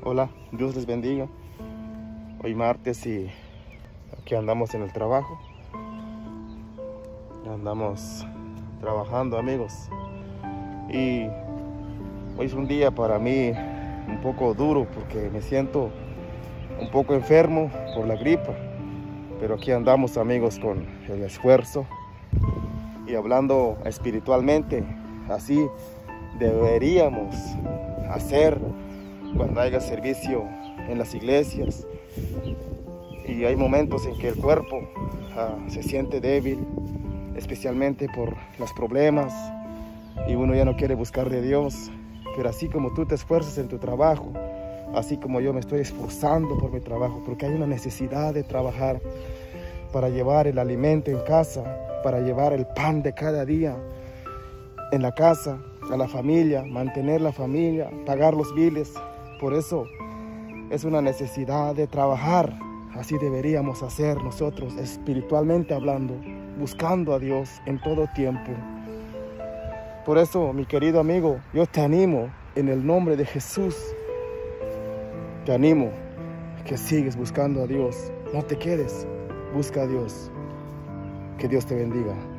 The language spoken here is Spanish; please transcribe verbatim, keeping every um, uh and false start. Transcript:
Hola, Dios les bendiga. Hoy martes y aquí andamos en el trabajo. Andamos trabajando, amigos. Y hoy es un día para mí un poco duro porque me siento un poco enfermo por la gripa. Pero aquí andamos, amigos, con el esfuerzo y hablando espiritualmente. Así deberíamos hacer cuando haya servicio en las iglesias y hay momentos en que el cuerpo uh, se siente débil, especialmente por los problemas, y uno ya no quiere buscar de Dios. Pero así como tú te esfuerzas en tu trabajo, así como yo me estoy esforzando por mi trabajo, porque hay una necesidad de trabajar para llevar el alimento en casa, para llevar el pan de cada día en la casa, a la familia, mantener la familia, pagar los biles. Por eso es una necesidad de trabajar. Así deberíamos hacer nosotros, espiritualmente hablando, buscando a Dios en todo tiempo. Por eso, mi querido amigo, yo te animo en el nombre de Jesús. Te animo que sigues buscando a Dios. No te quedes, busca a Dios. Que Dios te bendiga.